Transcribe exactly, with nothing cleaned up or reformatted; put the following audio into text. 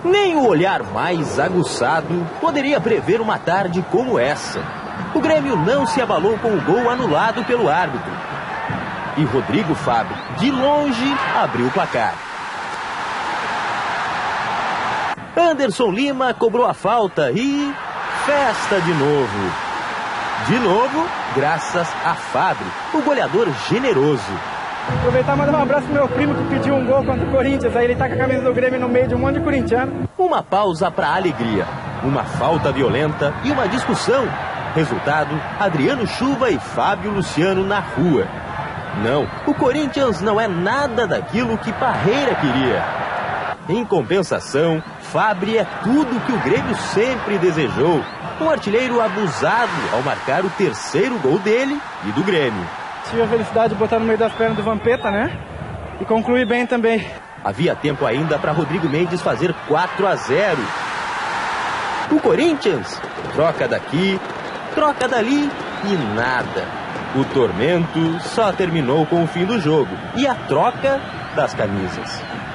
Nem o olhar mais aguçado poderia prever uma tarde como essa. O Grêmio não se abalou com o gol anulado pelo árbitro. E Rodrigo Fábio, de longe, abriu o placar. Anderson Lima cobrou a falta e... festa de novo. De novo, graças a Fábio, o goleador generoso. Aproveitar e mandar um abraço pro meu primo que pediu um gol contra o Corinthians. Aí ele tá com a camisa do Grêmio no meio de um monte de corintiano. Uma pausa para a alegria, uma falta violenta e uma discussão. Resultado, Adriano Chuva e Fábio Luciano na rua. Não, o Corinthians não é nada daquilo que Parreira queria. Em compensação, Fábio é tudo que o Grêmio sempre desejou. Um artilheiro abusado ao marcar o terceiro gol dele e do Grêmio. Tive a felicidade de botar no meio das pernas do Vampeta, né? E concluir bem também. Havia tempo ainda para Rodrigo Mendes fazer quatro a zero. O Corinthians troca daqui, troca dali e nada. O tormento só terminou com o fim do jogo e a troca das camisas.